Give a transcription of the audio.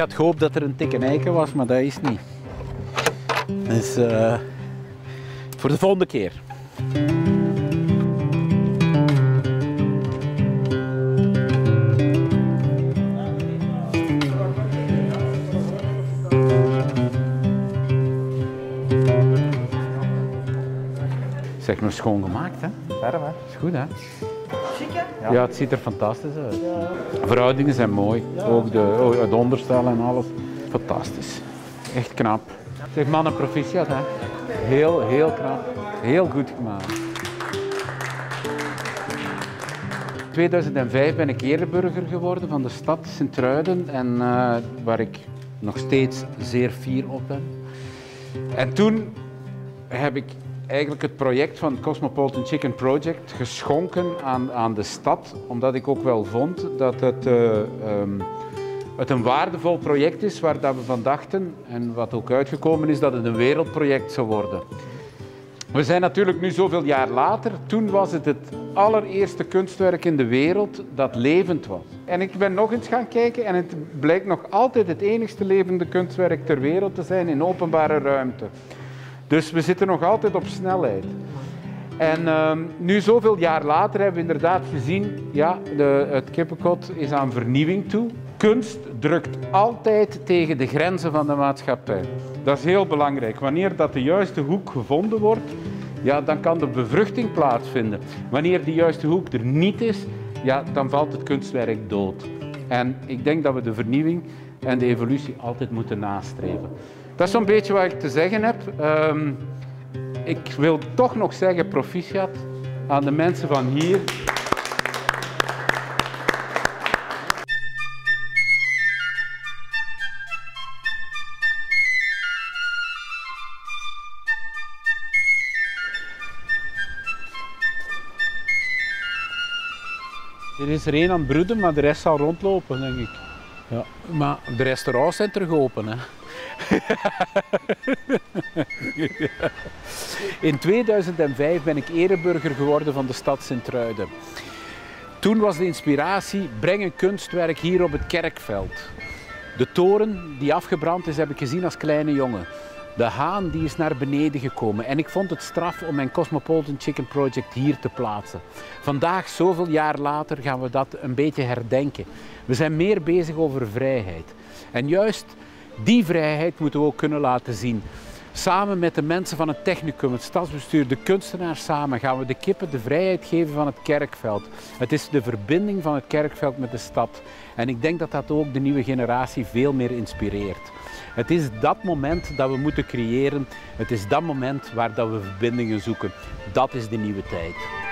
had gehoopt dat er een dikke eiken was, maar dat is niet. Dus voor de volgende keer. Zeg, nog schoon gemaakt, hè? Ferm, hè? Is goed, hè? Chic, hè? Ja, het ziet er fantastisch uit. De verhoudingen zijn mooi. Ook het onderstel en alles. Fantastisch. Echt knap. Zeg, mannen, proficiat, hè? Heel knap. Heel goed gemaakt. In 2005 ben ik ereburger geworden van de stad Sint-Truiden en waar ik nog steeds zeer fier op ben. En toen heb ik eigenlijk het project van het Cosmopolitan Chicken Project geschonken aan de stad, omdat ik ook wel vond dat het een waardevol project is waar dat we van dachten en wat ook uitgekomen is dat het een wereldproject zou worden. We zijn natuurlijk nu zoveel jaar later. Toen was het het allereerste kunstwerk in de wereld dat levend was. En ik ben nog eens gaan kijken en het blijkt nog altijd het enigste levende kunstwerk ter wereld te zijn in openbare ruimte. Dus we zitten nog altijd op snelheid. En nu zoveel jaar later hebben we inderdaad gezien, ja, het kippenkot is aan vernieuwing toe. Kunst drukt altijd tegen de grenzen van de maatschappij. Dat is heel belangrijk. Wanneer dat de juiste hoek gevonden wordt, ja, dan kan de bevruchting plaatsvinden. Wanneer die juiste hoek er niet is, ja, dan valt het kunstwerk dood. En ik denk dat we de vernieuwing en de evolutie altijd moeten nastreven. Dat is zo'n beetje wat ik te zeggen heb. Ik wil toch nog zeggen proficiat aan de mensen van hier. Er is er één aan het broeden, maar de rest zal rondlopen, denk ik. Ja, maar de restaurants zijn terug open, hè. In 2005 ben ik ereburger geworden van de stad Sint-Truiden. Toen was de inspiratie, breng een kunstwerk hier op het Kerkveld. De toren die afgebrand is, heb ik gezien als kleine jongen. De haan die is naar beneden gekomen en ik vond het straf om mijn Cosmopolitan Chicken Project hier te plaatsen. Vandaag, zoveel jaar later, gaan we dat een beetje herdenken. We zijn meer bezig over vrijheid. En juist die vrijheid moeten we ook kunnen laten zien. Samen met de mensen van het technicum, het stadsbestuur, de kunstenaars samen gaan we de kippen de vrijheid geven van het Kerkveld. Het is de verbinding van het Kerkveld met de stad. En ik denk dat dat ook de nieuwe generatie veel meer inspireert. Het is dat moment dat we moeten creëren. Het is dat moment waar dat we verbindingen zoeken. Dat is de nieuwe tijd.